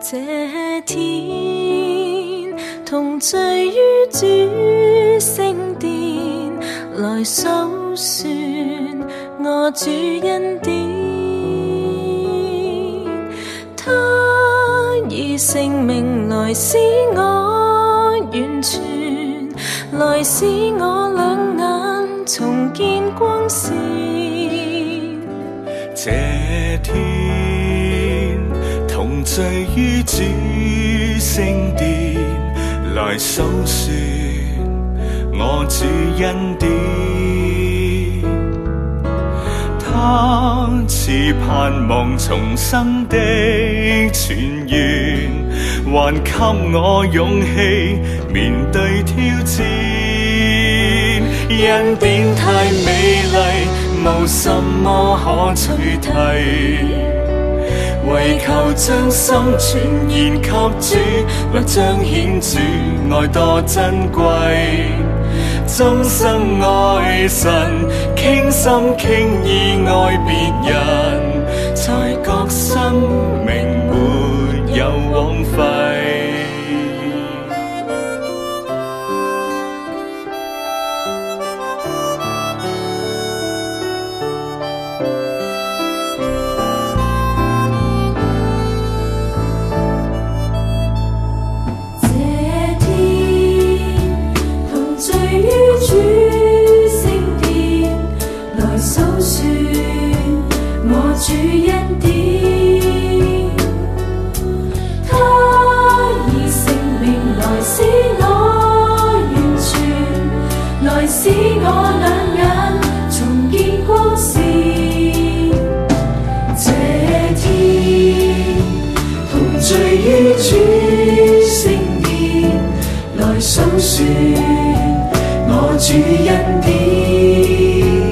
这天同聚于主圣殿，来數算我主恩典。他以性命來使我完全，來使我兩眼重見光線。 這天同聚於主聖殿，來數算我主恩典。他賜盼望重生的泉源，還給我勇氣面對挑戰。恩典太美麗，無什麼可取替，為求將心全然給主，來彰顯主愛多珍貴。終生愛神，傾心傾意愛別人，才覺生命沒有枉費。 主恩典，他以性命來使我完全，來使我兩眼重見光線。這天同聚於主聖殿，來數算我主恩典。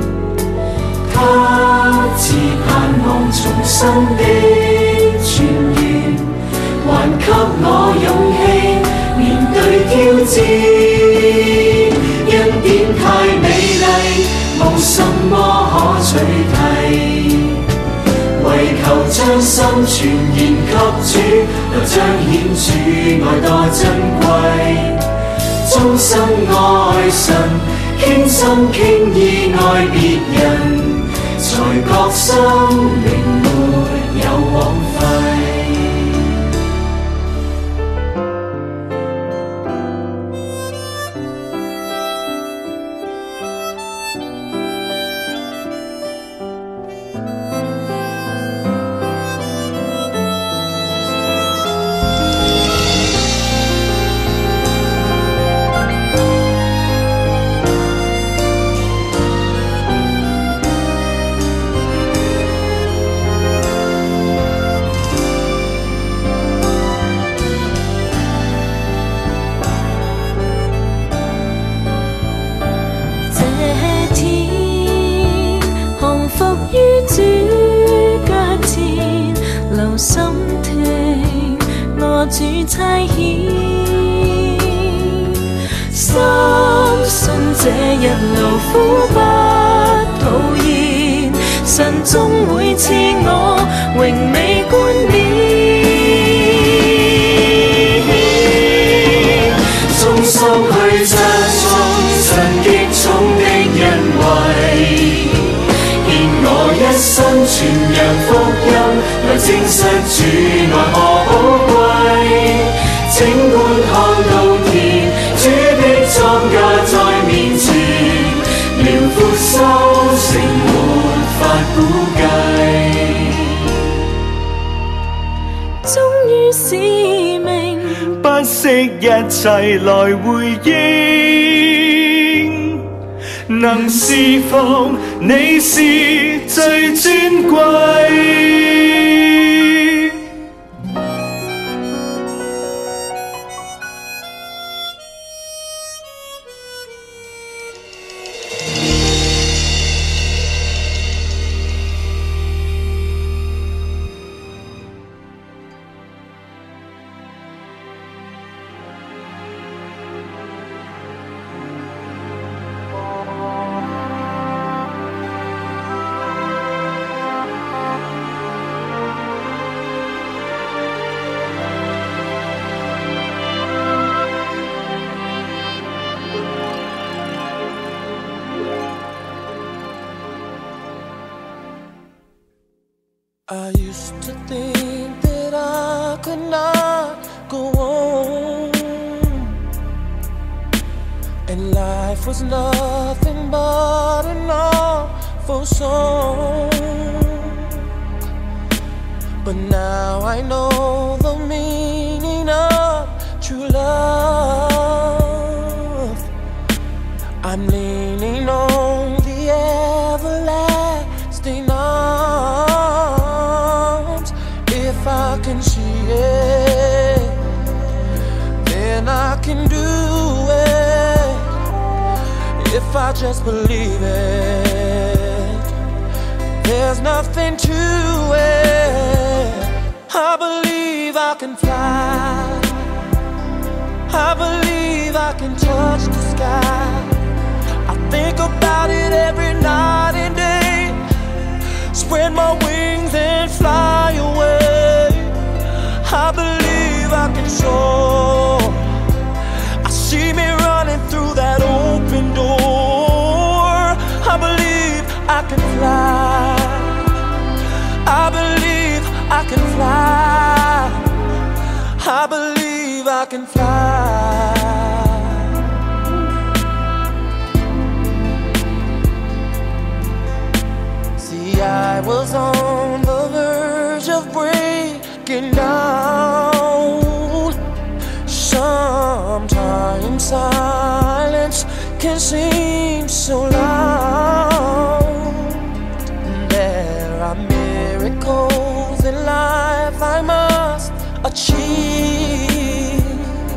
賜盼望重生的泉源，還給我勇氣面對挑戰。恩典太美麗，無什麼可取替，為求將心全然給主，來彰顯主愛多珍貴。終生愛神，傾心傾意愛別人，才覺生命沒有枉費。心聽我主差遣，深信這日勞苦不徒然，神終會賜我榮美冠冕。終收去將神極重的恩惠，我一生傳揚福音，來證實主愛何寶貴。整觀看到田，主的莊稼在面前，遼闊收成沒法估計。忠於使命，不惜一切來回應。能侍奉你是最尊貴。 I used to think that I could not go on, and life was nothing but an awful song. But now I know the meaning of true love. I'm leaning on the everlasting arms. If I can see it, then I can do it. If I just believe it, there's nothing to it. I believe I can fly. I believe I can touch the sky. I think about it every night and day. Spread my wings and fly away. I believe I can soar. I see me running through that open door. I believe I can fly. I believe I can fly. I believe I can fly. See, I was on the verge of breaking down. Sometimes silence can seem so loud. There are miracles in life I must achieve,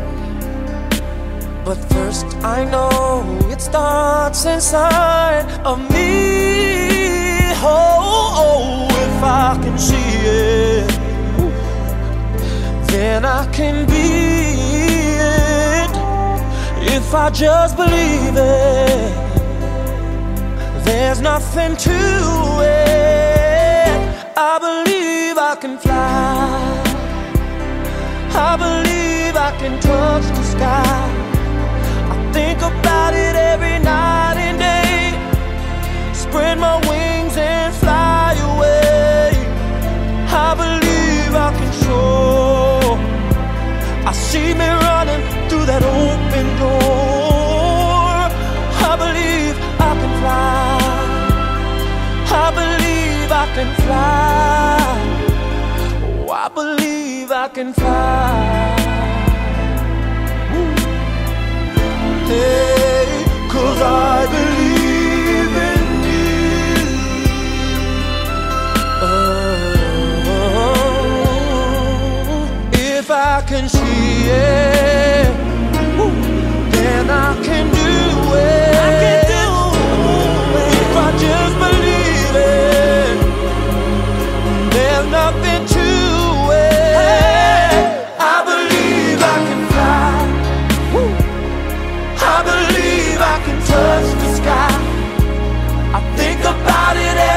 but first I know it starts inside of me. Oh, if I can see it, then I can be it. If I just believe it, there's nothing to it. I believe I can fly. I believe I can touch the sky. I think about it every night and day. Spread my wings and fly away. I believe I can soar. I see me running through that open door. I believe I can fly. I believe I can fly. Oh, I believe I can fly. Hey, 'cause I believe in you. Oh, if I can see it, then I can do it. I can do it. If I just believe it, there's nothing to it. I believe I can fly. I believe I can touch the sky. I think about it